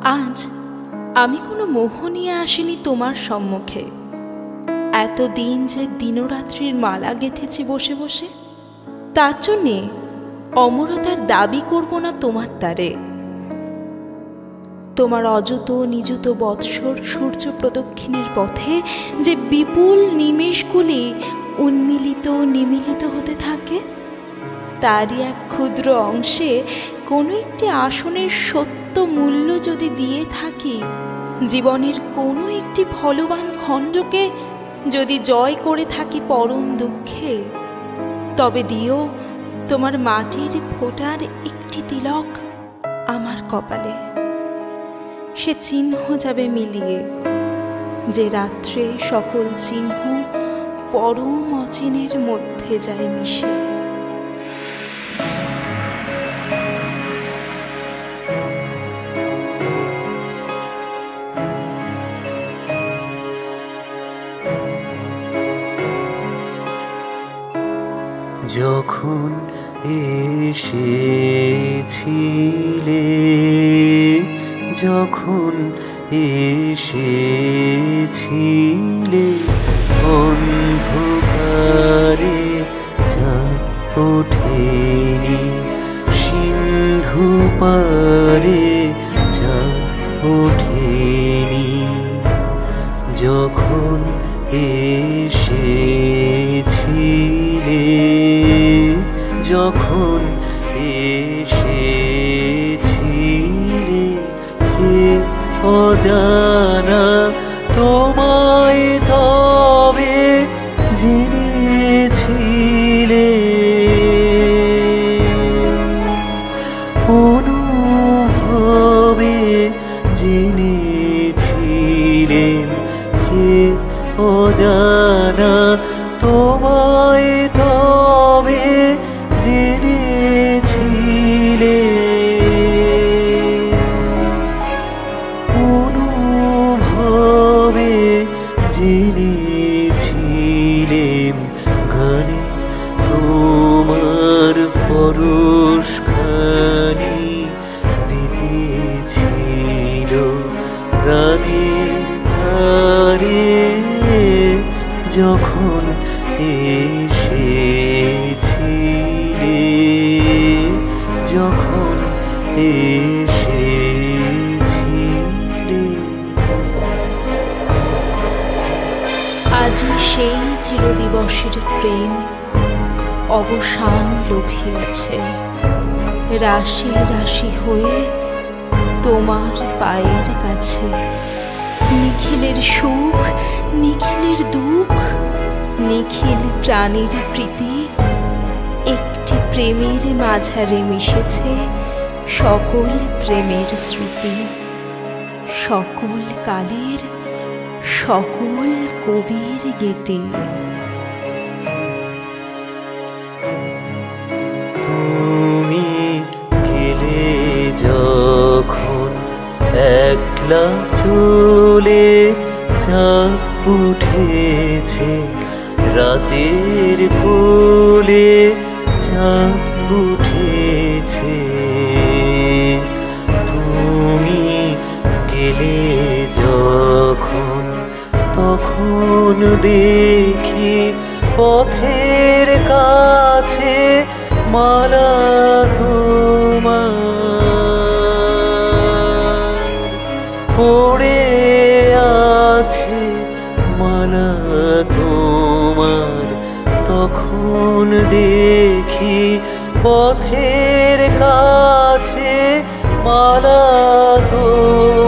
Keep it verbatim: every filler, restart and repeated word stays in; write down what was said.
আজ আমি কোনো মোহ নিয়ে আসিনি তোমার সম্মুখে। এতদিন যে দিনরাত্রির মালা গেঁথেছি বসে বসে, তার জন্যে অমরতার দাবি করব না তোমার দ্বারে। তোমার অযুত নিযুত বৎসর সূর্য প্রদক্ষিণের পথে যে বিপুল নিমেষগুলি উন্মিলিত নিমিলিত হতে থাকে, তারই এক ক্ষুদ্র অংশে কোনো একটি আসনের সত্য মূল্য যদি দিয়ে থাকি, জীবনের কোনো একটি ফলবান খণ্ডকে যদি জয় করে থাকি পরম দুঃখে, তবে দিও তোমার মাটির ফোঁটার একটি তিলক আমার কপালে। সে চিহ্ন যাবে মিলিয়ে, যে রাত্রে সকল চিহ্ন পরম অচিনের মধ্যে যায় মিশে। যখন এসেছিলে, যখন এসেছিলে, অন্ধকারে চাঁদ ওঠেনি, সিন্ধু পারে চাঁদ ওঠেনি। যখন এসেছিলে, যখন এসেছিলে, হে অজানা তোমায় তবে জেনেছিলে, অনুভবে জেনেছিলে, হে অজানা তোমায় তবে জেনেছিলে, অনুভবে জেনেছিলে। গানে তোমার পরশখানি ভিজেছিল প্রাণের ধারে, যখন এসেছিলে, যখন এসেছিলে। আজি সেই চিরদিবসের প্রেম অবসান লোভিয়াছে, রাশি রাশি হয়ে তোমার পায়ের কাছে। নিখিলের সুখ, নিখিলের দুঃখ, নিখিল প্রাণীর প্রীতি, একটি প্রেমের মাঝারে মিশেছে সকল প্রেমের স্মৃতি, সকল কালের সকল কবির গীতি। তুমি গেলে যখন একলা চলে, চাঁদ উঠেছে রাতের কোলে, চাঁদ উঠেছে। তুমি গেলে যখন, তখন দেখি পথের কাছে মালা তোমার পড়ে আছে, মালা তোমার। তখন দেখি পথের কাছে মালা তোমার।